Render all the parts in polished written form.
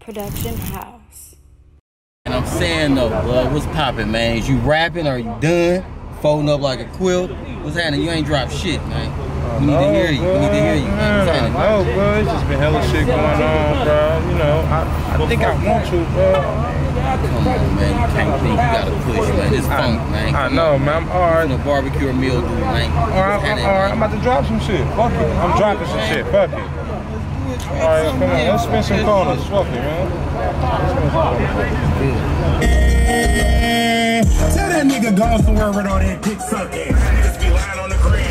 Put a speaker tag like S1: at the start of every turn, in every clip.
S1: Production House.
S2: And I'm saying though, blood, what's poppin', man? Is you rapping? Are you done? Folding up like a quilt? What's happening? You ain't dropped shit, man. We need to hear you. We need to hear you, man. What's happening?
S3: No, bro. It's just been hella shit going on, bro. You know, I think I want to, bro.
S2: Come on, man. You can't think. You gotta push, man. This funk, man.
S3: I know, man. I'm alright.
S2: You know, barbecue or meal, dude, man.
S3: Alright, I'm about to drop some shit. Fuck it. I'm dropping some shit. Fuck it. Alright, come on. Let's spin some corners. Fuck it, man.
S4: Tell that nigga go somewhere with all that dick sucking. Niggas be lying on the gram.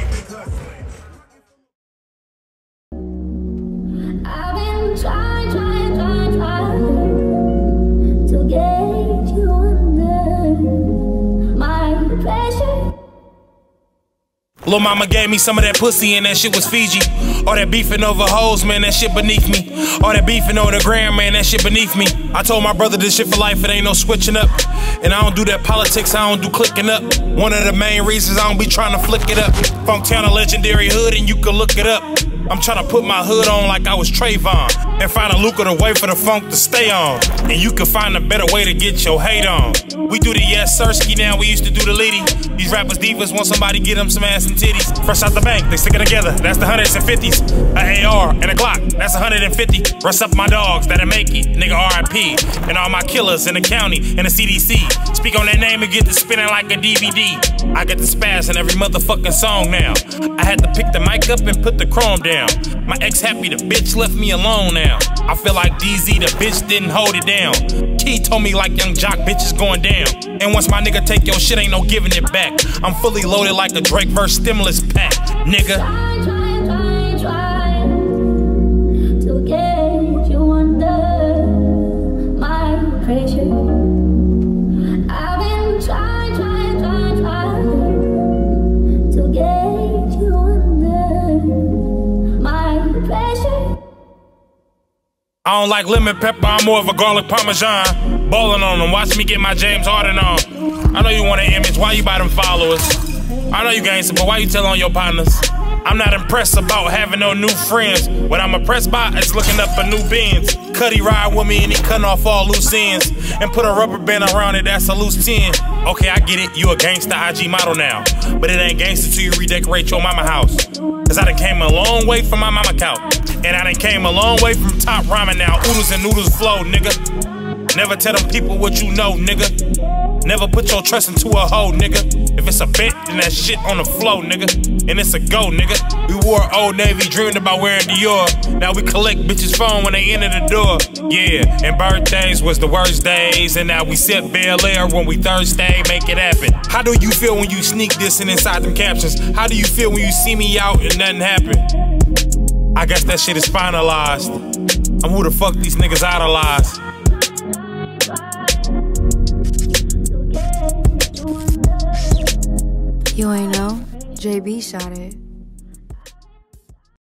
S5: I've been trying to get you under my pressure.
S6: Lil' mama gave me some of that pussy and that shit was Fiji. All that beefing over hoes, man, that shit beneath me. All that beefing over the gram, man, that shit beneath me. I told my brother this shit for life, it ain't no switching up. And I don't do that politics, I don't do clicking up. One of the main reasons I don't be trying to flick it up. Funktown a legendary hood and you can look it up. I'm trying to put my hood on like I was Trayvon and find a lucrative way for the funk to stay on. And you can find a better way to get your hate on. We do the yes sirski now, we used to do the litty. These rappers divas want somebody get them some ass and titties. Fresh out the bank, they stick it together, that's the 100s and 50s. A AR and a Glock, that's 150. Rest up my dogs, that'll make it, nigga RIP. And all my killers in the county and the CDC. Speak on that name and get to spinning like a DVD. I get the spaz in every motherfucking song now. I had to pick the mic up and put the chrome down. My ex happy the bitch left me alone now. I feel like DZ the bitch didn't hold it down. Key told me like young jock bitches going down. And once my nigga take your shit ain't no giving it back. I'm fully loaded like a Drake verse stimulus pack, nigga.
S5: Try to get you under my pressure. I've been trying to get you under my pressure.
S6: I don't like lemon pepper, I'm more of a garlic parmesan. Ballin' on them, watch me get my James Harden on. I know you want an image, why you buy them followers? I know you gangster, but why you tell on your partners? I'm not impressed about having no new friends. What I'm impressed by is looking up for new Benz. Cuddy ride with me and he cutting off all loose ends. And put a rubber band around it, that's a loose 10. Okay, I get it, you a gangster IG model now. But it ain't gangster till you redecorate your mama house. Cause I done came a long way from my mama couch. And I done came a long way from top ramen now. Oodles and noodles flow, nigga. Never tell them people what you know, nigga. Never put your trust into a hoe, nigga. If it's a bet, then that shit on the flow, nigga. And it's a go, nigga. We wore Old Navy, dreamed about wearing Dior. Now we collect bitches' phone when they enter the door. Yeah, and birthdays was the worst days. And now we sip Bel Air when we Thursday, make it happen. How do you feel when you sneak dissing inside them captions? How do you feel when you see me out and nothing happen? I guess that shit is finalized. I'm who the fuck these niggas idolize.
S1: You ain't know? JB shot it.